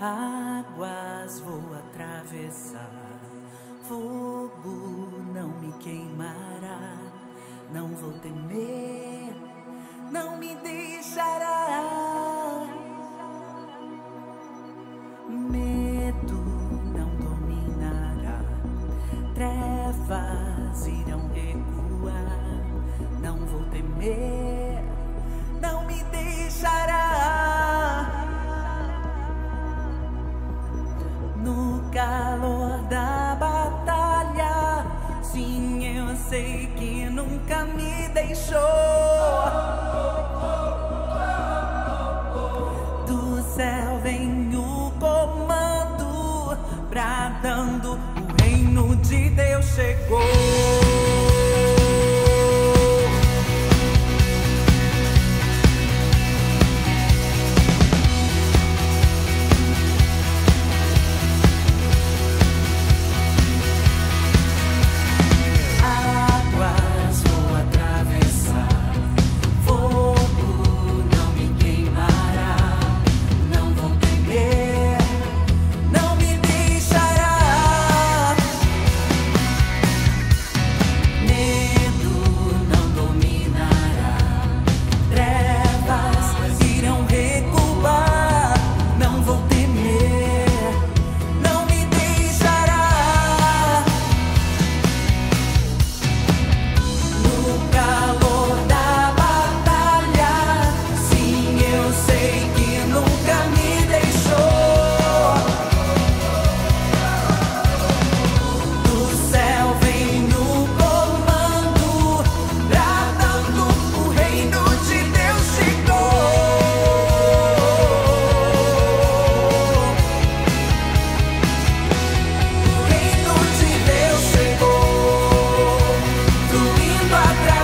Águas vou atravessar, fogo não me queimará, não vou temer, não me deixará. Medo não dominará, trevas irão recuar, não vou temer, não me deixará. No calor da batalha, sim, eu sei que nunca me deixou. Do céu vem o comando, bradando, o reino de Deus chegou. Fluindo atrás